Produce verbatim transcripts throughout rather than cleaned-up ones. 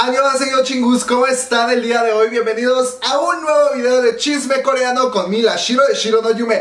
Annyeonghaseyo chingus, ¿cómo están el día de hoy? Bienvenidos a un nuevo video de chisme coreano con mi la Shiro de Shiro no Yume.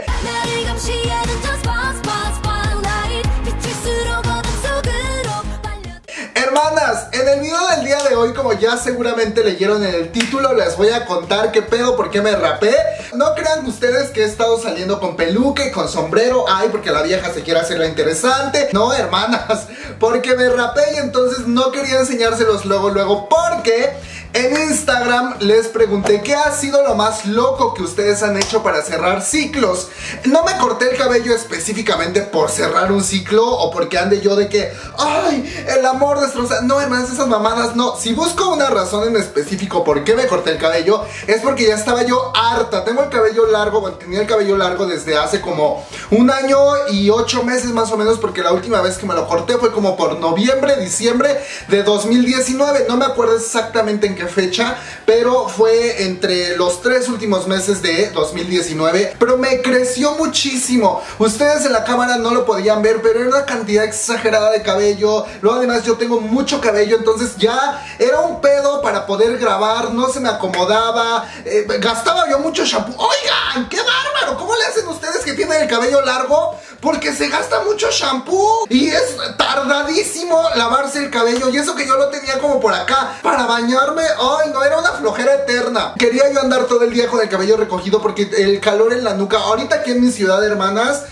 Hermanas, en el video del día de hoy, como ya seguramente leyeron en el título, les voy a contar qué pedo, por qué me rapé. No crean ustedes que he estado saliendo con peluca y con sombrero, ay, porque la vieja se quiere hacer la interesante. No, hermanas, porque me rapé y entonces no quería enseñárselos luego, luego, porque en Instagram les pregunté qué ha sido lo más loco que ustedes han hecho para cerrar ciclos. No me corté el cabello específicamente por cerrar un ciclo o porque ande yo de que, ay, el amor destroza. No, hermanas, esas mamadas no. Si busco una razón en específico por qué me corté el cabello, es porque ya estaba yo harta. Tengo el cabello largo, bueno, tenía el cabello largo desde hace como un año y ocho meses más o menos, porque la última vez que me lo corté fue como por noviembre, diciembre de dos mil diecinueve. No me acuerdo exactamente en qué fecha, pero fue entre los tres últimos meses de dos mil diecinueve. Pero me creció muchísimo. Ustedes en la cámara no lo podían ver, pero era una cantidad exagerada de cabello. Luego además yo tengo mucho cabello, entonces ya era un pedo para poder grabar. No se me acomodaba, eh, gastaba yo mucho shampoo. Oigan, qué bárbaro, ¿cómo le hacen ustedes que tienen el cabello largo? Porque se gasta mucho shampoo y es tardadísimo lavarse el cabello. Y eso que yo lo tenía como por acá para bañarme. Ay, no, era una flojera eterna. Quería yo andar todo el día con el cabello recogido porque el calor en la nuca. Ahorita aquí en mi ciudad, hermanas,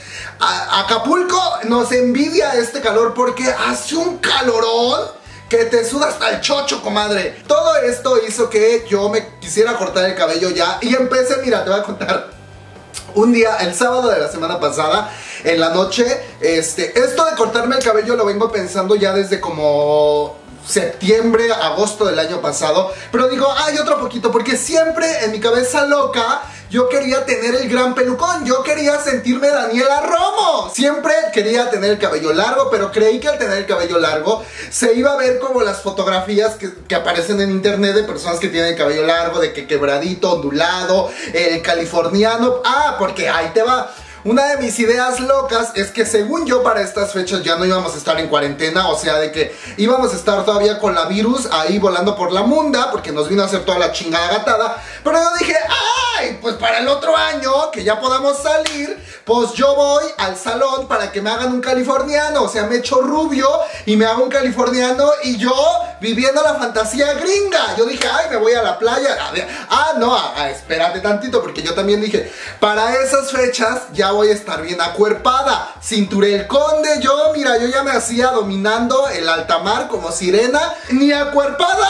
a Acapulco nos envidia este calor porque hace un calorón que te suda hasta el chocho, comadre. Todo esto hizo que yo me quisiera cortar el cabello ya. Y empecé, mira, te voy a contar. Un día, el sábado de la semana pasada, en la noche, este, esto de cortarme el cabello lo vengo pensando ya desde como septiembre, agosto del año pasado. Pero digo, hay otro poquito, porque siempre en mi cabeza loca yo quería tener el gran pelucón. Yo quería sentirme Daniela Romo. Siempre quería tener el cabello largo, pero creí que al tener el cabello largo se iba a ver como las fotografías que, que aparecen en internet de personas que tienen el cabello largo, de que quebradito, ondulado, el californiano. Ah, porque ahí te va. Una de mis ideas locas es que según yo para estas fechas ya no íbamos a estar en cuarentena, o sea de que íbamos a estar todavía con la virus ahí volando por la munda, porque nos vino a hacer toda la chingada gatada. Pero yo dije, ay, pues para el otro año que ya podamos salir, pues yo voy al salón para que me hagan un californiano, o sea me echo rubio y me hago un californiano y yo viviendo la fantasía gringa. Yo dije, ay, me voy a la playa. Ah, no, ah, espérate tantito, porque yo también dije, para esas fechas ya voy a estar bien acuerpada. Cinturel Conde, yo, mira, yo ya me hacía dominando el alta mar como sirena. Ni acuerpada,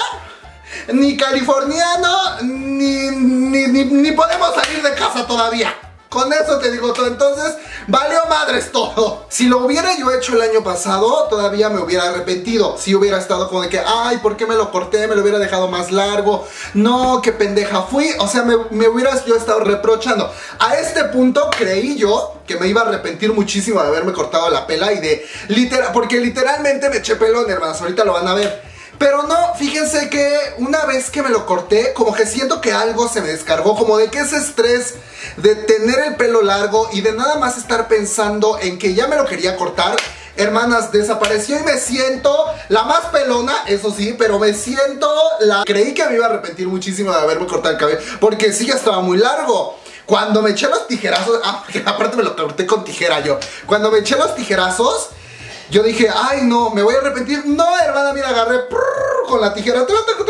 ni californiano, ni, ni, ni, ni podemos salir de casa todavía. Con eso te digo todo, entonces valió madres todo. Si lo hubiera yo hecho el año pasado, todavía me hubiera arrepentido. Si hubiera estado como de que, ay, ¿por qué me lo corté? Me lo hubiera dejado más largo. No, qué pendeja fui. O sea, me, me hubieras yo estado reprochando. A este punto creí yo que me iba a arrepentir muchísimo de haberme cortado la pela y de literal, porque literalmente me eché pelón, hermanas, ahorita lo van a ver. Pero no, fíjense que una vez que me lo corté, como que siento que algo se me descargó, como de que ese estrés de tener el pelo largo y de nada más estar pensando en que ya me lo quería cortar, hermanas, desapareció y me siento la más pelona, eso sí, pero me siento la... Creí que me iba a arrepentir muchísimo de haberme cortado el cabello, porque sí, ya estaba muy largo. Cuando me eché los tijerazos, ah, porque aparte me lo corté con tijera yo. Cuando me eché los tijerazos, yo dije, ay no, me voy a arrepentir. No, hermana, mira, agarré prrr, con la tijera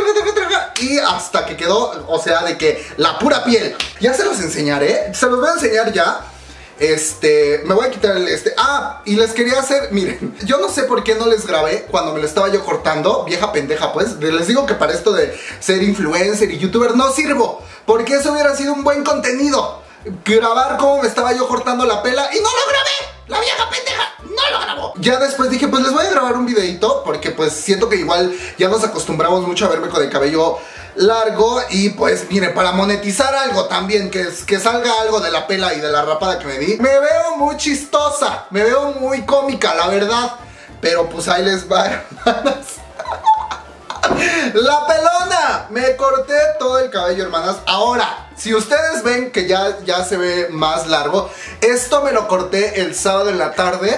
y hasta que quedó, o sea, de que la pura piel. Ya se los enseñaré, se los voy a enseñar ya. Este, me voy a quitar el este. Ah, y les quería hacer, miren, yo no sé por qué no les grabé cuando me lo estaba yo cortando. Vieja pendeja, pues. Les digo que para esto de ser influencer y youtuber no sirvo, porque eso hubiera sido un buen contenido. Grabar cómo me estaba yo cortando la pela y no lo grabé. La vieja pendeja no lo grabó. Ya después dije, pues les voy a grabar un videito, porque pues siento que igual ya nos acostumbramos mucho a verme con el cabello largo. Y pues mire, para monetizar algo también, que, que salga algo de la pela y de la rapada que me di. Me veo muy chistosa, me veo muy cómica, la verdad. Pero pues ahí les va, hermanas. La pelona. Me corté todo el cabello, hermanas. Ahora, si ustedes ven que ya, ya se ve más largo, esto me lo corté el sábado en la tarde.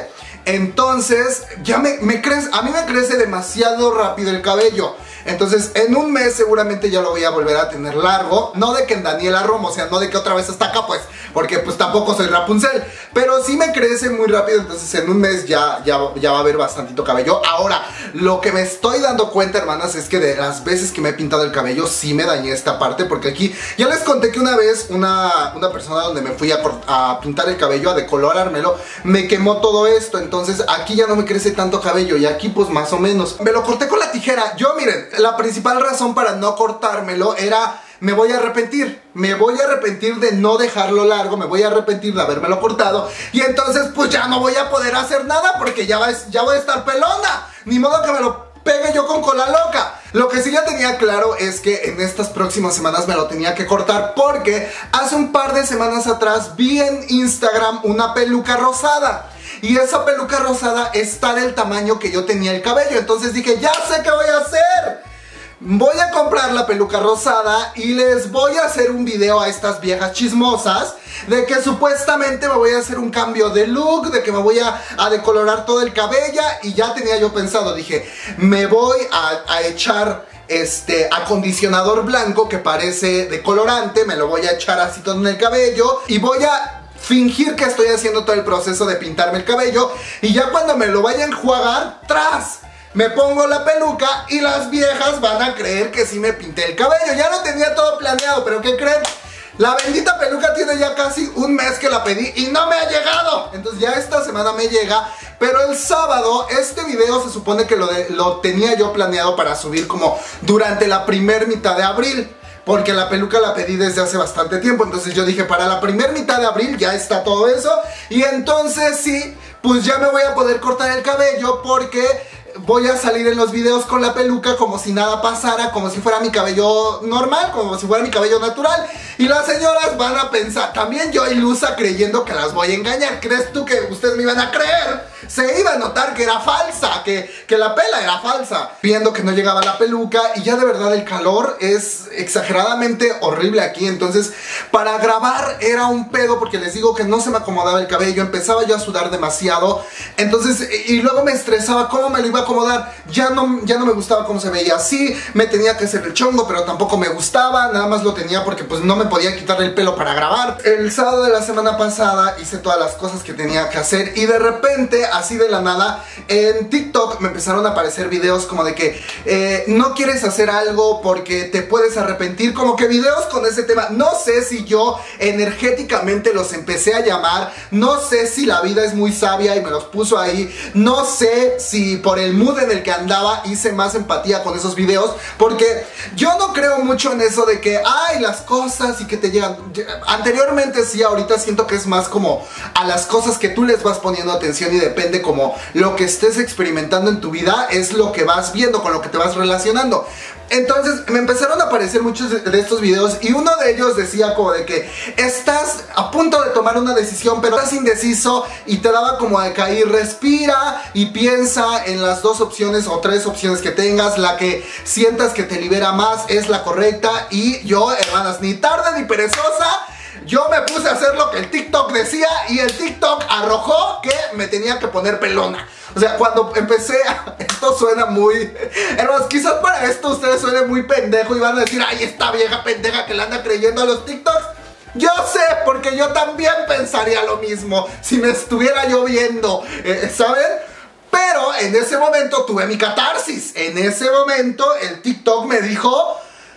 Entonces, ya me, me crece, a mí me crece demasiado rápido el cabello. Entonces, en un mes seguramente ya lo voy a volver a tener largo. No de que en Daniela Romo, o sea, no de que otra vez está acá, pues, porque pues tampoco soy Rapunzel. Pero sí me crece muy rápido, entonces en un mes ya, ya, ya va a haber bastantito cabello. Ahora, lo que me estoy dando cuenta, hermanas, es que de las veces que me he pintado el cabello, sí me dañé esta parte. Porque aquí, ya les conté que una vez una, una persona donde me fui a, a pintar el cabello, a decolorármelo, me quemó todo esto. Entonces aquí ya no me crece tanto cabello, y aquí pues más o menos. Me lo corté con la tijera. Yo, miren, la principal razón para no cortármelo era: me voy a arrepentir, me voy a arrepentir de no dejarlo largo, me voy a arrepentir de habérmelo cortado, y entonces pues ya no voy a poder hacer nada porque ya, va, ya voy a estar pelona. Ni modo que me lo pegue yo con cola loca. Lo que sí ya tenía claro es que en estas próximas semanas me lo tenía que cortar, porque hace un par de semanas atrás vi en Instagram una peluca rosada. Y esa peluca rosada está del tamaño que yo tenía el cabello. Entonces dije, ya sé qué voy a hacer. Voy a comprar la peluca rosada y les voy a hacer un video a estas viejas chismosas de que supuestamente me voy a hacer un cambio de look, de que me voy a, a decolorar todo el cabello. Y ya tenía yo pensado, dije, me voy a, a echar este acondicionador blanco que parece decolorante, me lo voy a echar así todo en el cabello y voy a fingir que estoy haciendo todo el proceso de pintarme el cabello, y ya cuando me lo vaya a enjuagar, ¡tras!, me pongo la peluca y las viejas van a creer que sí me pinté el cabello. Ya lo tenía todo planeado, pero ¿qué creen? La bendita peluca tiene ya casi un mes que la pedí y no me ha llegado. Entonces ya esta semana me llega, pero el sábado este video se supone que lo, de, lo tenía yo planeado para subir como durante la primer mitad de abril, porque la peluca la pedí desde hace bastante tiempo. Entonces yo dije, para la primer mitad de abril ya está todo eso, y entonces sí, pues ya me voy a poder cortar el cabello, porque voy a salir en los videos con la peluca como si nada pasara, como si fuera mi cabello normal, como si fuera mi cabello natural. Y las señoras van a pensar, también yo ilusa creyendo que las voy a engañar. ¿Crees tú que ustedes me iban a creer? Se iba a notar que era falsa, que, que la pela era falsa, viendo que no llegaba la peluca. Y ya de verdad el calor es exageradamente horrible aquí. Entonces para grabar era un pedo, porque les digo que no se me acomodaba el cabello. Empezaba yo a sudar demasiado. Entonces, y luego me estresaba cómo me lo iba a acomodar. Ya no, ya no me gustaba cómo se veía así. Me tenía que hacer el chongo, pero tampoco me gustaba. Nada más lo tenía porque pues no me podía quitar el pelo para grabar. El sábado de la semana pasada hice todas las cosas que tenía que hacer, y de repente, así de la nada, en TikTok me empezaron a aparecer videos como de que eh, no quieres hacer algo porque te puedes arrepentir, como que videos con ese tema. No sé si yo energéticamente los empecé a llamar, no sé si la vida es muy sabia y me los puso ahí, no sé si por el mood en el que andaba hice más empatía con esos videos, porque yo no creo mucho en eso de que ay, las cosas y que te llegan. Anteriormente sí, ahorita siento que es más como a las cosas que tú les vas poniendo atención, y depende como lo que estés experimentando en tu vida es lo que vas viendo, con lo que te vas relacionando. Entonces me empezaron a aparecer muchos de, de estos videos, y uno de ellos decía como de que estás a punto de tomar una decisión pero estás indeciso, y te daba como de caer, respira y piensa en las dos opciones o tres opciones que tengas, la que sientas que te libera más es la correcta. Y yo, hermanas, ni tarde ni perezosa, yo me puse a hacer lo que el TikTok decía, y el TikTok arrojó que me tenía que poner pelona. O sea, cuando empecé a... Esto suena muy... Hermanos, quizás para esto ustedes suenen muy pendejo y van a decir, ay, esta vieja pendeja que le anda creyendo a los TikToks. Yo sé, porque yo también pensaría lo mismo si me estuviera yo viendo, eh, ¿saben? Pero en ese momento tuve mi catarsis. En ese momento el TikTok me dijo: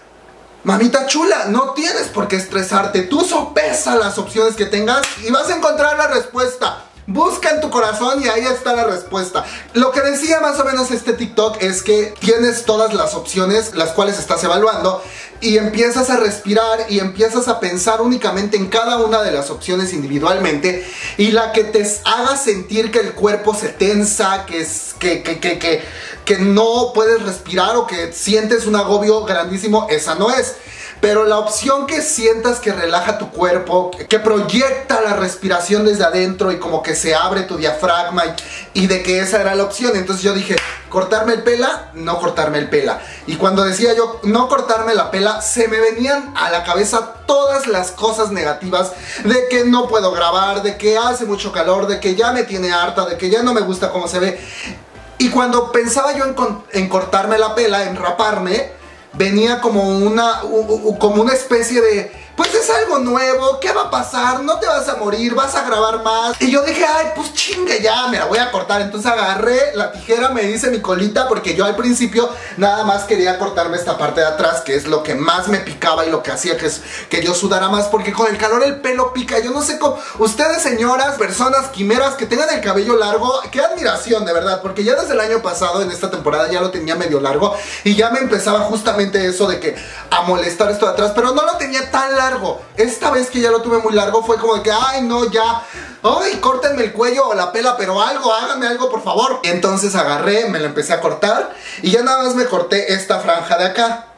mamita chula, no tienes por qué estresarte. Tú sopesa las opciones que tengas y vas a encontrar la respuesta. Busca en tu corazón y ahí está la respuesta. Lo que decía más o menos este TikTok es que tienes todas las opciones, las cuales estás evaluando, y empiezas a respirar y empiezas a pensar únicamente en cada una de las opciones individualmente, y la que te haga sentir que el cuerpo se tensa, que, es, que, que, que, que, que no puedes respirar o que sientes un agobio grandísimo, esa no es. Pero la opción que sientas que relaja tu cuerpo, que proyecta la respiración desde adentro y como que se abre tu diafragma, y, y de que esa era la opción. Entonces yo dije, cortarme el pela, no cortarme el pela. Y cuando decía yo no cortarme la pela, se me venían a la cabeza todas las cosas negativas de que no puedo grabar, de que hace mucho calor, de que ya me tiene harta, de que ya no me gusta cómo se ve. Y cuando pensaba yo en, en cortarme la pela, en raparme, venía como una, como una especie de... Pues es algo nuevo, ¿qué va a pasar? No te vas a morir, vas a grabar más. Y yo dije, ay, pues chingue ya, me la voy a cortar. Entonces agarré la tijera, me hice mi colita, porque yo al principio nada más quería cortarme esta parte de atrás, que es lo que más me picaba y lo que hacía que, que yo sudara más, porque con el calor el pelo pica. Yo no sé cómo, ustedes señoras, personas, quimeras que tengan el cabello largo, qué admiración, de verdad, porque ya desde el año pasado, en esta temporada, ya lo tenía medio largo y ya me empezaba justamente eso de que a molestar esto de atrás, pero no lo tenía tan largo. Esta vez que ya lo tuve muy largo fue como de que, ay no, ya, ay, córtenme el cuello o la pela, pero algo, háganme algo por favor. Entonces agarré, me lo empecé a cortar y ya nada más me corté esta franja de acá,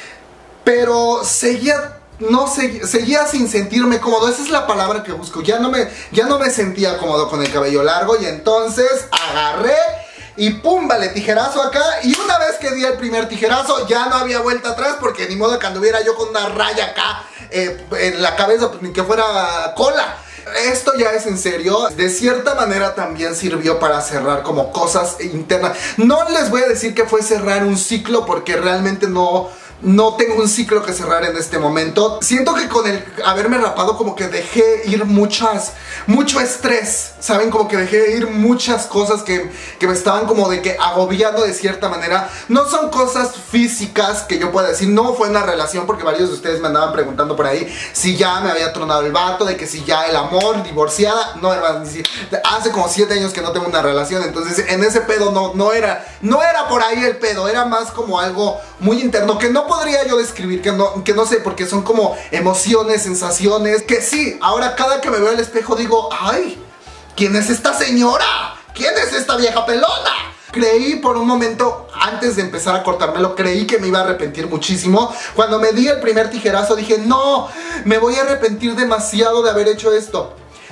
pero seguía, no seguía, seguía sin sentirme cómodo. Esa es la palabra que busco. Ya no me, ya no me sentía cómodo con el cabello largo y entonces agarré y pum, vale, tijerazo acá. Y una vez que di el primer tijerazo, ya no había vuelta atrás, porque ni modo que anduviera yo con una raya acá eh, en la cabeza, pues ni que fuera cola. Esto ya es en serio. De cierta manera también sirvió para cerrar como cosas internas. No les voy a decir que fue cerrar un ciclo, porque realmente no... No tengo un ciclo que cerrar en este momento. Siento que con el haberme rapado como que dejé ir muchas, mucho estrés, ¿saben? Como que dejé ir muchas cosas que, que me estaban como de que agobiando de cierta manera. No son cosas físicas que yo pueda decir, no fue una relación, porque varios de ustedes me andaban preguntando por ahí si ya me había tronado el vato, de que si ya el amor, divorciada. No, hermano, hace como siete años que no tengo una relación, entonces en ese pedo no, no era, no era por ahí el pedo, era más como algo muy interno que no podría yo describir, que no, que no sé, porque son como emociones, sensaciones, que sí, ahora cada que me veo al espejo digo, ay, ¿quién es esta señora? ¿Quién es esta vieja pelona? Creí por un momento, antes de empezar a cortármelo, creí que me iba a arrepentir muchísimo. Cuando me di el primer tijerazo dije, no, me voy a arrepentir demasiado de haber hecho esto.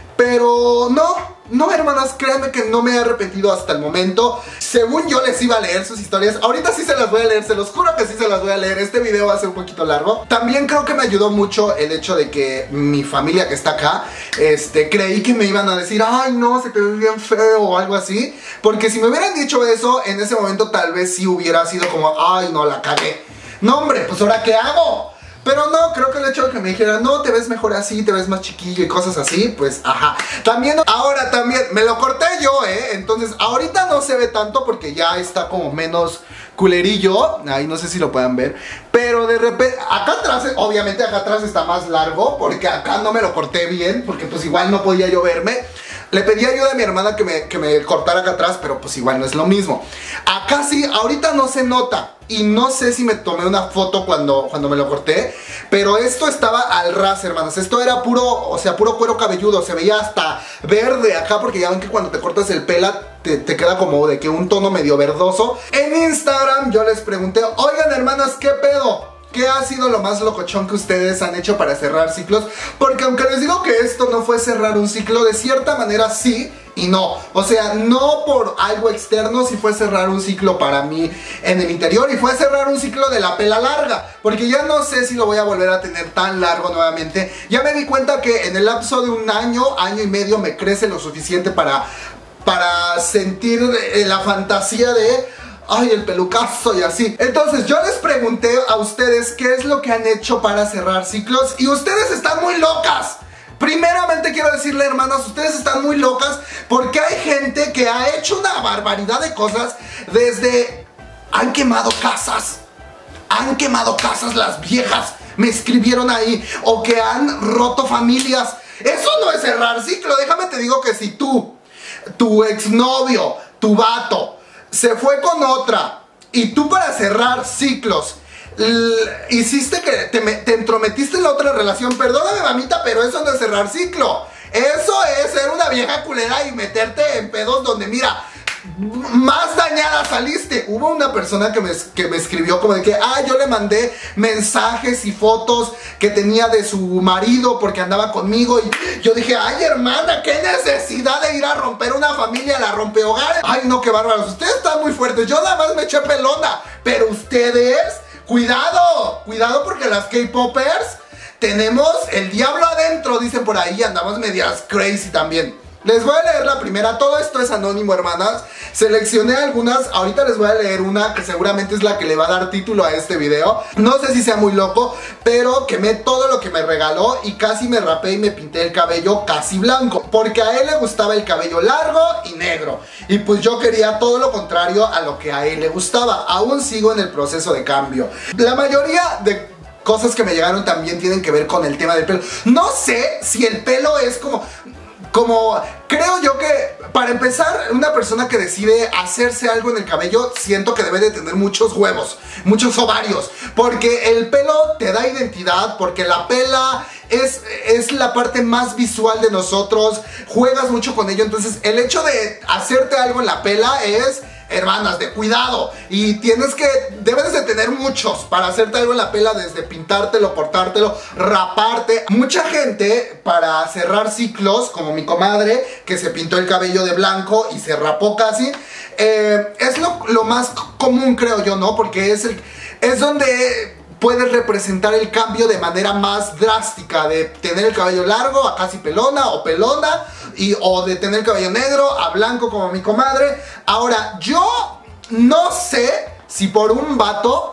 Pero no, no, hermanas, créanme que no me he arrepentido hasta el momento. Según yo les iba a leer sus historias, ahorita sí se las voy a leer, se los juro que sí se las voy a leer. Este video va a ser un poquito largo. También creo que me ayudó mucho el hecho de que mi familia que está acá, este, creí que me iban a decir, ay no, se te ve bien feo o algo así. Porque si me hubieran dicho eso, en ese momento tal vez sí hubiera sido como, ay no, la cagué. No hombre, pues ahora ¿qué hago? Pero no, creo que el hecho de que me dijeran, no, te ves mejor así, te ves más chiquillo y cosas así, pues ajá. También, ahora también, me lo corté yo, eh. Entonces, ahorita no se ve tanto porque ya está como menos culerillo. Ahí no sé si lo puedan ver. Pero de repente, acá atrás, obviamente acá atrás está más largo, porque acá no me lo corté bien, porque pues igual no podía yo verme. Le pedí ayuda a mi hermana que me, que me cortara acá atrás, pero pues igual no es lo mismo. Acá sí, ahorita no se nota. Y no sé si me tomé una foto cuando, cuando me lo corté, pero esto estaba al ras, hermanas. Esto era puro, o sea, puro cuero cabelludo. Se veía hasta verde acá, porque ya ven que cuando te cortas el pela te, te queda como de que un tono medio verdoso. En Instagram yo les pregunté, oigan hermanas, ¿qué pedo? ¿Qué ha sido lo más locochón que ustedes han hecho para cerrar ciclos? Porque aunque les digo que esto no fue cerrar un ciclo, de cierta manera sí y no. O sea, no por algo externo, sí fue cerrar un ciclo para mí en el interior. Y fue cerrar un ciclo de la pela larga, porque ya no sé si lo voy a volver a tener tan largo nuevamente. Ya me di cuenta que en el lapso de un año, año y medio me crece lo suficiente para, para sentir la fantasía de... ay, el pelucazo y así. Entonces yo les pregunté a ustedes qué es lo que han hecho para cerrar ciclos y ustedes están muy locas. Primeramente quiero decirle, hermanas, ustedes están muy locas porque hay gente que ha hecho una barbaridad de cosas. Desde... han quemado casas. Han quemado casas las viejas. Me escribieron ahí. O que han roto familias. Eso no es cerrar ciclo. Déjame te digo que si tú, tu exnovio, tu vato se fue con otra y tú para cerrar ciclos hiciste que te, te entrometiste en la otra relación, perdóname mamita, pero eso no es cerrar ciclo. Eso es ser una vieja culera y meterte en pedos donde mira, más dañada saliste. Hubo una persona que me, que me escribió como de que, ah, yo le mandé mensajes y fotos que tenía de su marido porque andaba conmigo. Y yo dije, ay, hermana, qué necesidad de ir a romper una familia, la rompehogares. Ay, no, qué bárbaros. Ustedes están muy fuertes. Yo nada más me eché pelona. Pero ustedes, cuidado, cuidado porque las K-popers tenemos el diablo adentro, dicen por ahí. Andamos medias crazy también. Les voy a leer la primera, todo esto es anónimo, hermanas. Seleccioné algunas, ahorita les voy a leer una que seguramente es la que le va a dar título a este video. No sé si sea muy loco, pero quemé todo lo que me regaló y casi me rapé y me pinté el cabello casi blanco, porque a él le gustaba el cabello largo y negro. Y pues yo quería todo lo contrario a lo que a él le gustaba. Aún sigo en el proceso de cambio. La mayoría de cosas que me llegaron también tienen que ver con el tema del pelo. No sé si el pelo es como... Como, creo yo que, para empezar, una persona que decide hacerse algo en el cabello, siento que debe de tener muchos huevos, muchos ovarios, porque el pelo te da identidad, porque la pela es, es la parte más visual de nosotros, juegas mucho con ello, entonces el hecho de hacerte algo en la pela es... Hermanas, de cuidado. Y tienes que, debes de tener muchos para hacerte algo en la pela, desde pintártelo, cortártelo, raparte. Mucha gente, para cerrar ciclos, como mi comadre, que se pintó el cabello de blanco y se rapó casi, eh, es lo, lo más común, creo yo, ¿no? Porque es, el, es donde... puedes representar el cambio de manera más drástica, de tener el cabello largo a casi pelona o pelona, y, o de tener el cabello negro a blanco como mi comadre. Ahora, yo no sé si por un vato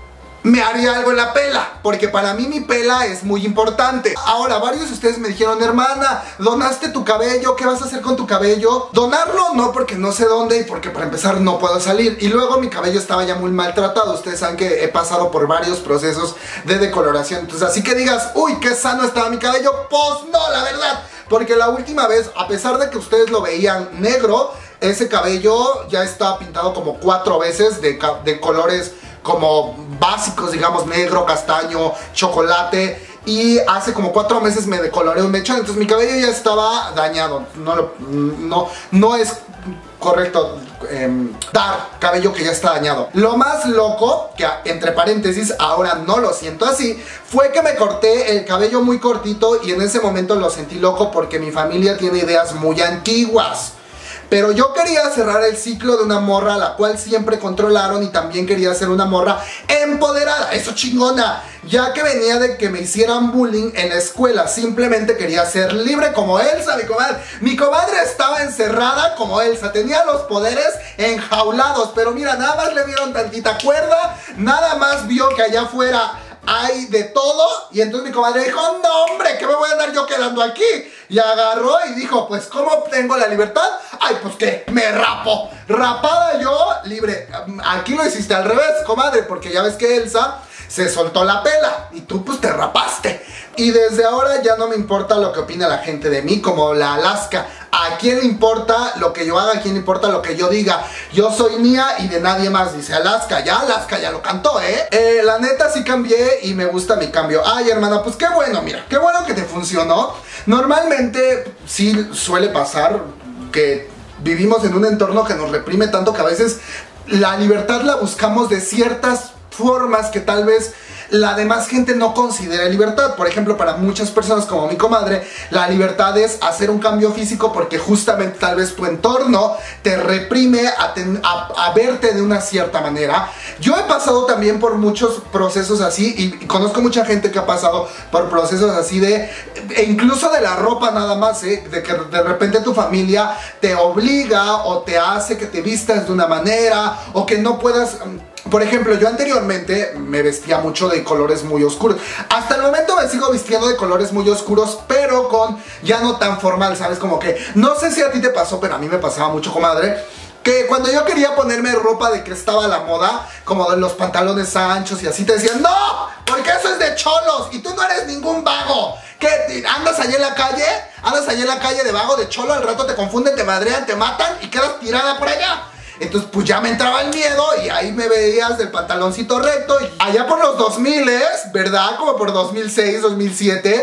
me haría algo en la pela, porque para mí mi pela es muy importante. Ahora, varios de ustedes me dijeron, hermana, donaste tu cabello, ¿qué vas a hacer con tu cabello? Donarlo no, porque no sé dónde y porque para empezar no puedo salir. Y luego mi cabello estaba ya muy maltratado. Ustedes saben que he pasado por varios procesos de decoloración. Entonces, así que digas, uy, qué sano estaba mi cabello, pues no, la verdad. Porque la última vez, a pesar de que ustedes lo veían negro, ese cabello ya estaba pintado como cuatro veces de, de colores como básicos, digamos, negro, castaño, chocolate. Y hace como cuatro meses me decoloré un mechón, entonces mi cabello ya estaba dañado. No, lo, no, no es correcto eh, dar cabello que ya está dañado. Lo más loco, que entre paréntesis ahora no lo siento así, fue que me corté el cabello muy cortito y en ese momento lo sentí loco porque mi familia tiene ideas muy antiguas. Pero yo quería cerrar el ciclo de una morra a la cual siempre controlaron, y también quería ser una morra empoderada, eso chingona, ya que venía de que me hicieran bullying en la escuela. Simplemente quería ser libre como Elsa, mi comadre. Mi comadre estaba encerrada como Elsa, tenía los poderes enjaulados, pero mira, nada más le dieron tantita cuerda, nada más vio que allá afuera hay de todo, y entonces mi comadre dijo, no hombre, ¿qué me voy a andar yo quedando aquí? Y agarró y dijo, pues ¿cómo obtengo la libertad? Ay, pues ¿qué? Me rapo. Rapada yo, libre. Aquí lo hiciste al revés, comadre, porque ya ves que Elsa se soltó la pela y tú pues te rapaste. Y desde ahora ya no me importa lo que opina la gente de mí, como la Alaska. ¿A quién le importa lo que yo haga? ¿A quién le importa lo que yo diga? Yo soy mía y de nadie más, dice Alaska. Ya Alaska ya lo cantó, ¿eh? eh la neta sí cambié y me gusta mi cambio. Ay, hermana, pues qué bueno, mira, qué bueno que te funcionó. Normalmente sí suele pasar que vivimos en un entorno que nos reprime tanto que a veces la libertad la buscamos de ciertas formas que tal vez la demás gente no considera libertad. Por ejemplo, para muchas personas como mi comadre, la libertad es hacer un cambio físico porque justamente tal vez tu entorno te reprime a, ten, a, a verte de una cierta manera. Yo he pasado también por muchos procesos así y, y conozco mucha gente que ha pasado por procesos así de, e incluso de la ropa nada más, ¿eh? De que de repente tu familia te obliga o te hace que te vistas de una manera o que no puedas... Por ejemplo, yo anteriormente me vestía mucho de colores muy oscuros. Hasta el momento me sigo vistiendo de colores muy oscuros, pero con ya no tan formal, ¿sabes? Como que, no sé si a ti te pasó, pero a mí me pasaba mucho, comadre, que cuando yo quería ponerme ropa de que estaba a la moda, como de los pantalones anchos y así, te decían, ¡no! Porque eso es de cholos y tú no eres ningún vago. ¿Qué? ¿Andas allá en la calle? ¿Andas allá en la calle de vago, de cholo? Al rato te confunden, te madrean, te matan y quedas tirada por allá. Entonces pues ya me entraba el miedo y ahí me veías del pantaloncito recto. Y allá por los dos mil, ¿verdad? Como por dos mil seis, dos mil siete,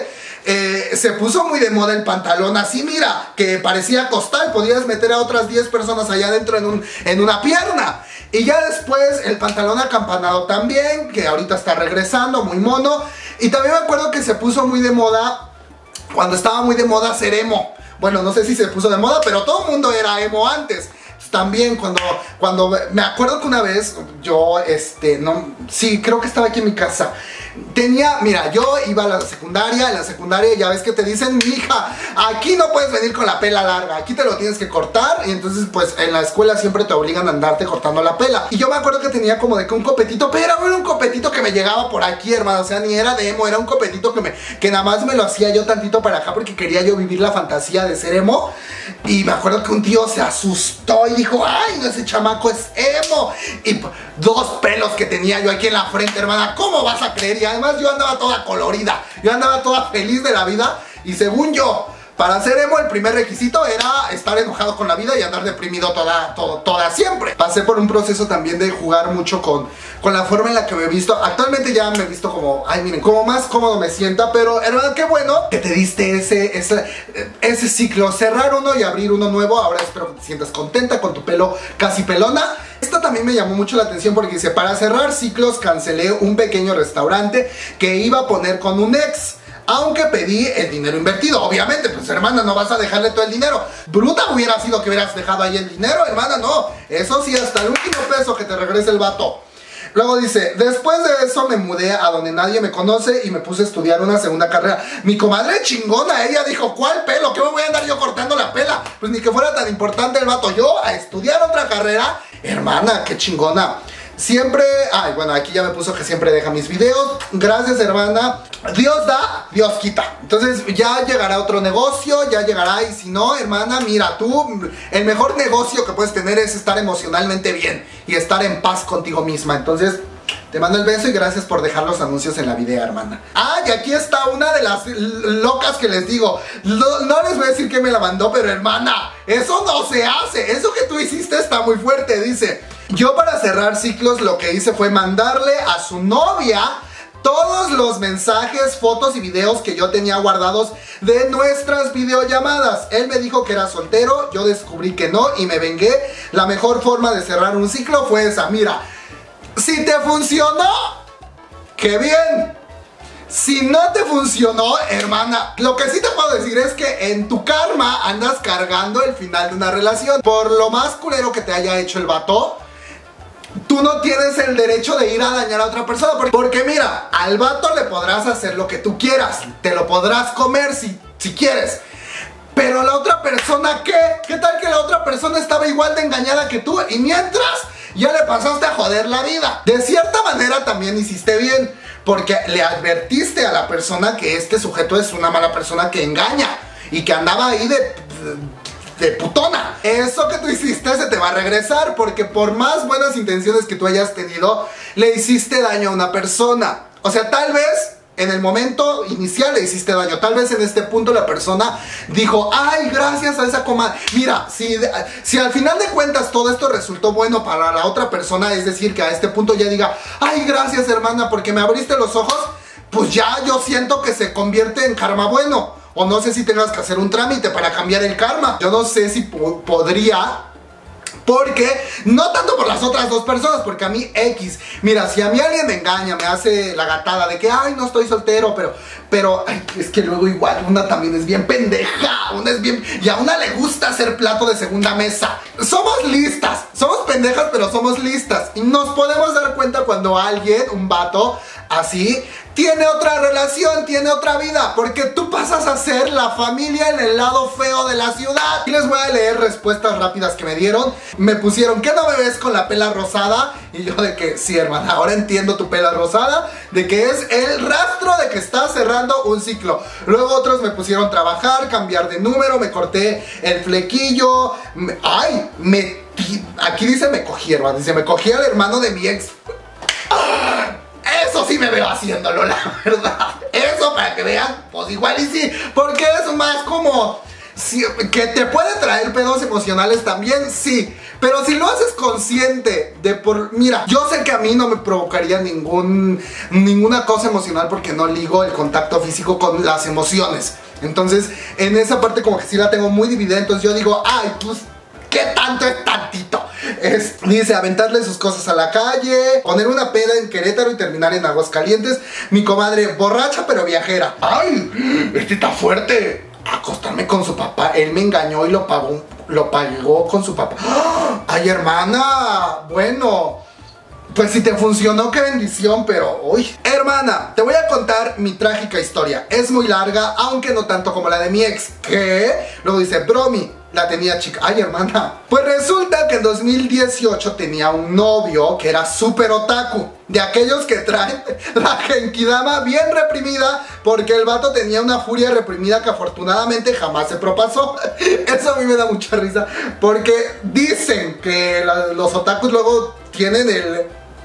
eh, se puso muy de moda el pantalón así, mira, que parecía costal, podías meter a otras diez personas allá adentro en, un, en una pierna. Y ya después el pantalón acampanado también, que ahorita está regresando, muy mono. Y también me acuerdo que se puso muy de moda, cuando estaba muy de moda ser emo. Bueno, no sé si se puso de moda, pero todo el mundo era emo antes. También cuando, cuando, me acuerdo que una vez yo, este, no, sí, creo que estaba aquí en mi casa. Tenía, mira, yo iba a la secundaria, en la secundaria ya ves que te dicen, mija, aquí no puedes venir con la pela larga, aquí te lo tienes que cortar. Y entonces pues en la escuela siempre te obligan a andarte cortando la pela. Y yo me acuerdo que tenía como de que un copetito, pero era un copetito que me llegaba por aquí, hermano. O sea, ni era de emo, era un copetito que, me, que nada más me lo hacía yo tantito para acá, porque quería yo vivir la fantasía de ser emo. Y me acuerdo que un tío se asustó y dijo, ay, no, ese chamaco es emo. Y dos pelos que tenía yo aquí en la frente, hermana, ¿cómo vas a creer? Y además yo andaba toda colorida, yo andaba toda feliz de la vida. Y según yo, para ser emo el primer requisito era estar enojado con la vida y andar deprimido toda, todo, toda siempre. Pasé por un proceso también de jugar mucho con, con la forma en la que me he visto. Actualmente ya me he visto como, ay miren, como más cómodo me sienta. Pero hermano, qué bueno que te diste ese, ese, ese ciclo, cerrar uno y abrir uno nuevo. Ahora espero que te sientas contenta con tu pelo casi pelona. Esto también me llamó mucho la atención porque dice, para cerrar ciclos cancelé un pequeño restaurante que iba a poner con un ex, aunque pedí el dinero invertido. Obviamente, pues hermana, no vas a dejarle todo el dinero. Bruta hubiera sido que hubieras dejado ahí el dinero, hermana, no. Eso sí, hasta el último peso que te regrese el vato. Luego dice, después de eso me mudé a donde nadie me conoce y me puse a estudiar una segunda carrera. Mi comadre chingona, ella dijo, ¿cuál pelo? ¿Qué me voy a andar yo cortando la pela? Pues ni que fuera tan importante el vato. Yo a estudiar otra carrera, hermana, qué chingona. Siempre, ay, bueno, aquí ya me puso que siempre deja mis videos. Gracias, hermana. Dios da, Dios quita. Entonces ya llegará otro negocio, ya llegará. Y si no, hermana, mira, tú, el mejor negocio que puedes tener es estar emocionalmente bien y estar en paz contigo misma. Entonces, te mando el beso y gracias por dejar los anuncios en la video, hermana. Ah, y aquí está una de las locas que les digo. No, no les voy a decir que me la mandó, pero hermana, eso no se hace. Eso que tú hiciste está muy fuerte. Dice, yo para cerrar ciclos lo que hice fue mandarle a su novia todos los mensajes, fotos y videos que yo tenía guardados de nuestras videollamadas. Él me dijo que era soltero, yo descubrí que no y me vengué. La mejor forma de cerrar un ciclo fue esa. Mira, si te funcionó, ¡qué bien! Si no te funcionó, hermana, lo que sí te puedo decir es que en tu karma andas cargando el final de una relación. Por lo más culero que te haya hecho el vato, tú no tienes el derecho de ir a dañar a otra persona. Porque, porque mira, al vato le podrás hacer lo que tú quieras, te lo podrás comer si, si quieres. Pero la otra persona, ¿qué? ¿Qué tal que la otra persona estaba igual de engañada que tú? Y mientras, ya le pasaste a joder la vida. De cierta manera también hiciste bien, porque le advertiste a la persona que este sujeto es una mala persona que engaña y que andaba ahí de, de putona. Eso que tú hiciste se te va a regresar, porque por más buenas intenciones que tú hayas tenido, le hiciste daño a una persona. O sea, tal vez en el momento inicial le hiciste daño. Tal vez en este punto la persona dijo, ay, gracias a esa comadre. Mira, si, si al final de cuentas todo esto resultó bueno para la otra persona, es decir, que a este punto ya diga, ay, gracias, hermana, porque me abriste los ojos, pues ya yo siento que se convierte en karma bueno. O no sé si tengas que hacer un trámite para cambiar el karma. Yo no sé si po- podría... Porque, no tanto por las otras dos personas, porque a mí X, mira, si a mí alguien me engaña, me hace la gatada de que, ay, no estoy soltero, pero, pero, ay, es que luego igual una también es bien pendeja, una es bien, y a una le gusta hacer plato de segunda mesa. Somos listas, somos pendejas, pero somos listas. Y nos podemos dar cuenta cuando alguien, un vato, así, tiene otra relación, tiene otra vida, porque tú pasas a ser la familia en el lado feo de la ciudad. Y les voy a leer respuestas rápidas que me dieron. Me pusieron, ¿qué no me ves con la pela rosada? Y yo de que, sí, hermana, ahora entiendo tu pela rosada, de que es el rastro de que estás cerrando un ciclo. Luego otros me pusieron trabajar, cambiar de número, me corté el flequillo, me, ay, me, aquí dice me cogí, hermano, dice me cogí al hermano de mi ex. ¡Ah! Eso sí me veo haciéndolo, la verdad. Eso para que vean, pues igual y sí, porque es más como... Sí, que te puede traer pedos emocionales también, sí. Pero si lo haces consciente de por... Mira, yo sé que a mí no me provocaría ningún, ninguna cosa emocional porque no ligo el contacto físico con las emociones. Entonces, en esa parte como que sí la tengo muy dividida. Entonces yo digo, ay, pues, ¿qué tanto es tantito? Es, dice, aventarle sus cosas a la calle, poner una peda en Querétaro y terminar en Aguascalientes. Mi comadre, borracha pero viajera. Ay, este está fuerte. Acostarme con su papá. Él me engañó y lo pagó, lo pagó con su papá. Ay, hermana, bueno, pues si te funcionó, qué bendición, pero uy. Hermana, te voy a contar mi trágica historia. Es muy larga, aunque no tanto como la de mi ex. ¿Qué? Luego dice, bromi, la tenía chica. Ay, hermana. Pues resulta que en dos mil dieciocho tenía un novio que era súper otaku. De aquellos que traen la genkidama bien reprimida, porque el vato tenía una furia reprimida que afortunadamente jamás se propasó. Eso a mí me da mucha risa, porque dicen que la, los otakus luego tienen el...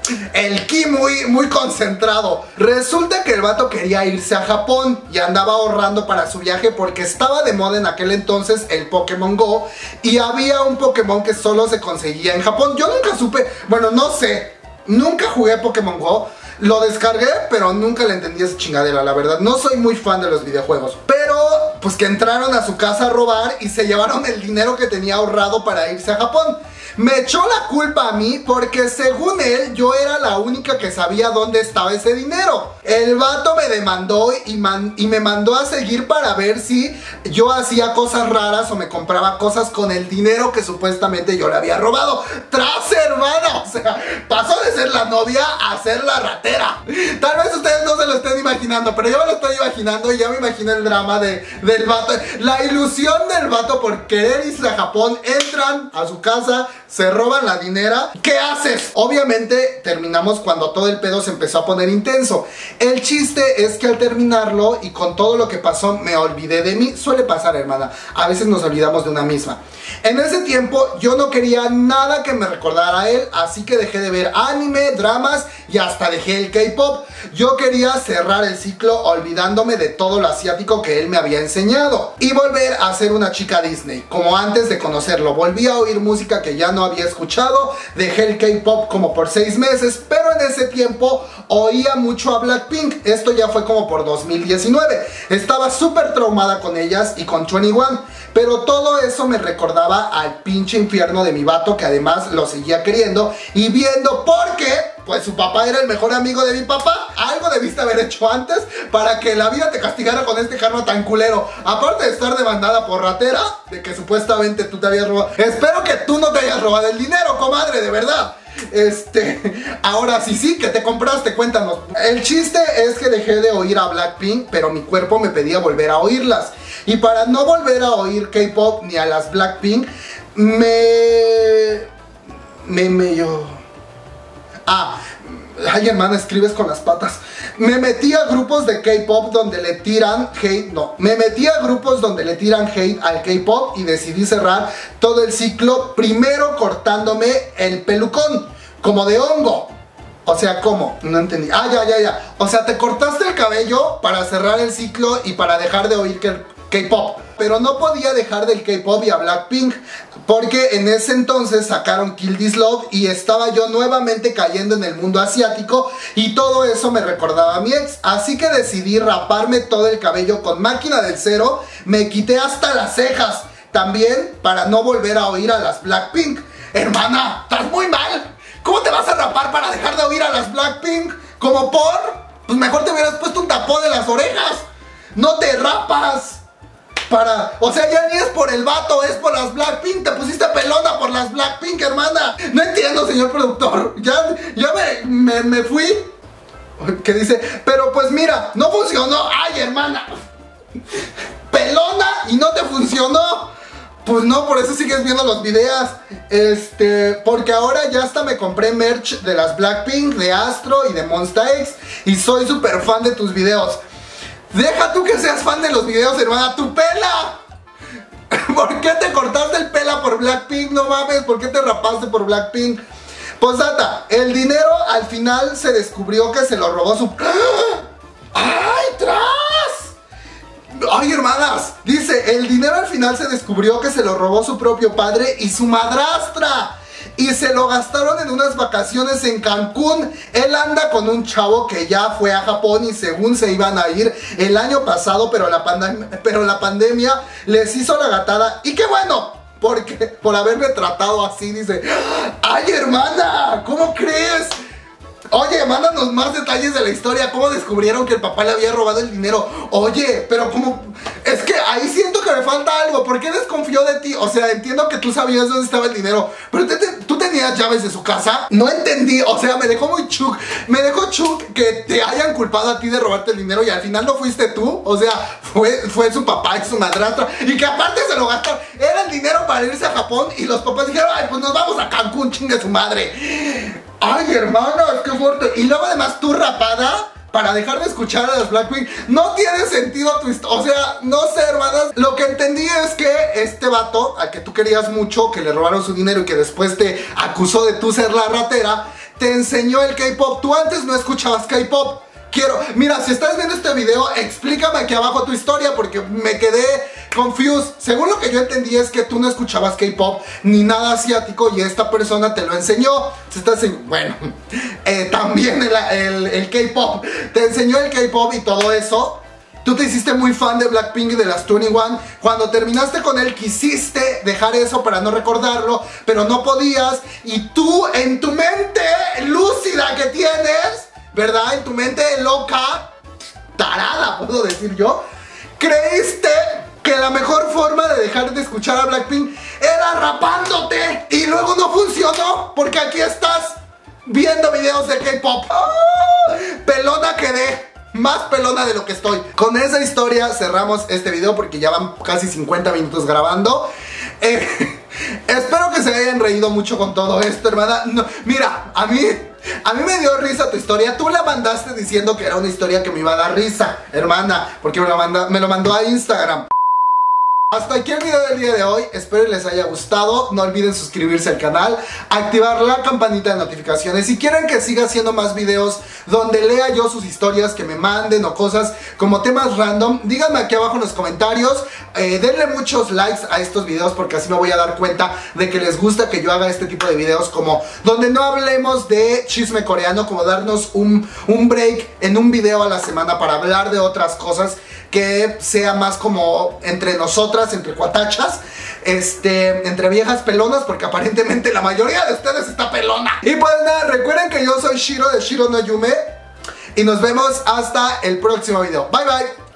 el ki muy, muy concentrado. Resulta que el vato quería irse a Japón y andaba ahorrando para su viaje porque estaba de moda en aquel entonces el Pokémon Go. Y había un Pokémon que solo se conseguía en Japón. Yo nunca supe, bueno, no sé, nunca jugué Pokémon Go. Lo descargué, pero nunca le entendí esa chingadera, la verdad. No soy muy fan de los videojuegos. Pero, pues que entraron a su casa a robar y se llevaron el dinero que tenía ahorrado para irse a Japón. Me echó la culpa a mí porque según él yo era la única que sabía dónde estaba ese dinero. El vato me demandó y, man y me mandó a seguir para ver si yo hacía cosas raras o me compraba cosas con el dinero que supuestamente yo le había robado. Tras, hermana, o sea, pasó de ser la novia a ser la ratera. Tal vez ustedes no se lo estén imaginando, pero yo me lo estoy imaginando y ya me imagino el drama de, del vato. La ilusión del vato por querer irse a Japón. Entran a su casa, se roban la dinera. ¿Qué haces? Obviamente terminamos cuando todo el pedo se empezó a poner intenso. El chiste es que al terminarlo y con todo lo que pasó me olvidé de mí. Suele pasar, hermana, a veces nos olvidamos de una misma. En ese tiempo yo no quería nada que me recordara a él, así que dejé de ver anime, dramas y hasta dejé el K-pop. Yo quería cerrar el ciclo olvidándome de todo lo asiático que él me había enseñado y volver a ser una chica Disney, como antes de conocerlo. Volví a oír música que ya no había escuchado, dejé el K-pop como por seis meses, pero en ese tiempo oía mucho a Blackpink. Esto ya fue como por dos mil diecinueve. Estaba súper traumada con ellas y con veintiuno, pero todo eso me recordaba al pinche infierno de mi vato, que además lo seguía queriendo y viendo porque pues su papá era el mejor amigo de mi papá. Algo debiste haber hecho antes para que la vida te castigara con este karma tan culero. Aparte de estar demandada por ratera, de que supuestamente tú te habías robado. Espero que tú no te hayas robado el dinero, comadre, de verdad. Este, ahora sí, sí, que te compraste, cuéntanos. El chiste es que dejé de oír a Blackpink, pero mi cuerpo me pedía volver a oírlas. Y para no volver a oír K-pop ni a las Blackpink, me... Me... me... yo... Ah, ay, hermana, escribes con las patas. Me metí a grupos de K-pop donde le tiran hate, no, me metí a grupos donde le tiran hate al K-pop y decidí cerrar todo el ciclo, primero cortándome el pelucón, como de hongo. O sea, ¿cómo? No entendí. Ah, ya, ya, ya. O sea, te cortaste el cabello para cerrar el ciclo y para dejar de oír K-pop. Pero no podía dejar del K-pop y a Blackpink, porque en ese entonces sacaron Kill This Love y estaba yo nuevamente cayendo en el mundo asiático y todo eso me recordaba a mi ex. Así que decidí raparme todo el cabello con máquina del cero, me quité hasta las cejas también para no volver a oír a las Blackpink. Hermana, estás muy mal. ¿Cómo te vas a rapar para dejar de oír a las Blackpink? ¿Como por? Pues mejor te hubieras puesto un tapón de las orejas. No te rapas para... O sea, ya ni es por el vato, es por las Blackpink. Te pusiste pelona por las Blackpink, hermana. No entiendo, señor productor. Ya, ya me, me, me fui. Que dice, pero pues mira, no funcionó. Ay, hermana, pelona y no te funcionó. Pues no, por eso sigues viendo los videos. Este, porque ahora ya hasta me compré merch de las Blackpink, de Astro y de Monsta X. Y soy súper fan de tus videos. Deja tú que seas fan de los videos, hermana, tu pela. ¿Por qué te cortaste el pela por Blackpink? No mames, ¿por qué te rapaste por Blackpink? Posdata, el dinero al final se descubrió que se lo robó su... ¡Ay, tras! Ay, hermanas, dice, Dice, el dinero al final se descubrió que se lo robó su propio padre y su madrastra. Y se lo gastaron en unas vacaciones en Cancún. Él anda con un chavo que ya fue a Japón y según se iban a ir el año pasado, pero la, pandem pero la pandemia les hizo la gatada. Y qué bueno, porque por haberme tratado así, dice, ¡ay, hermana! ¿Cómo crees? Oye, mándanos más detalles de la historia. ¿Cómo descubrieron que el papá le había robado el dinero? Oye, pero como... Es que ahí siento que me falta algo. ¿Por qué desconfió de ti? O sea, entiendo que tú sabías dónde estaba el dinero, pero te, te, tú tenías llaves de su casa. No entendí, o sea, me dejó muy chuc. Me dejó chuc que te hayan culpado a ti de robarte el dinero y al final no fuiste tú. O sea, fue, fue su papá y su madrastra. Y que aparte se lo gastaron. Era el dinero para irse a Japón y los papás dijeron, ay, pues nos vamos a Cancún, chingue su madre. Ay, hermanos, qué fuerte. Y luego además tú rapada para dejar de escuchar a las Blackpink. No tiene sentido tu historia. O sea, no sé, hermanas. Lo que entendí es que este vato, al que tú querías mucho, que le robaron su dinero y que después te acusó de tú ser la ratera, te enseñó el K-pop. Tú antes no escuchabas K-pop. Quiero, mira, si estás viendo este video, explícame aquí abajo tu historia porque me quedé confused. Según lo que yo entendí es que tú no escuchabas K-pop ni nada asiático y esta persona te lo enseñó. Se está enseñando, bueno, eh, también el, el, el K-pop. Te enseñó el K-pop y todo eso. Tú te hiciste muy fan de Blackpink y de las veintiuno. Cuando terminaste con él quisiste dejar eso para no recordarlo, pero no podías. Y tú en tu mente lúcida que tienes, ¿verdad? En tu mente loca, tarada, puedo decir yo, creíste que la mejor forma de dejar de escuchar a Blackpink era rapándote. Y luego no funcionó, porque aquí estás viendo videos de K-pop. ¡Oh! Pelona quedé. Más pelona de lo que estoy. Con esa historia cerramos este video porque ya van casi cincuenta minutos grabando. Eh, espero que se hayan reído mucho con todo esto, hermana. No, mira, a mí... A mí me dio risa tu historia. Tú la mandaste diciendo que era una historia que me iba a dar risa, hermana, porque me lo, manda, me lo mandó a Instagram. Hasta aquí el video del día de hoy, espero les haya gustado. No olviden suscribirse al canal, activar la campanita de notificaciones. Si quieren que siga haciendo más videos donde lea yo sus historias, que me manden o cosas como temas random, díganme aquí abajo en los comentarios. eh, Denle muchos likes a estos videos porque así me voy a dar cuenta de que les gusta que yo haga este tipo de videos, como donde no hablemos de chisme coreano, como darnos un, un break en un video a la semana para hablar de otras cosas, que sea más como entre nosotras, entre cuatachas, este, entre viejas pelonas, porque aparentemente la mayoría de ustedes está pelona. Y pues nada, recuerden que yo soy Shiro de Shiro no Yume y nos vemos hasta el próximo video. Bye bye.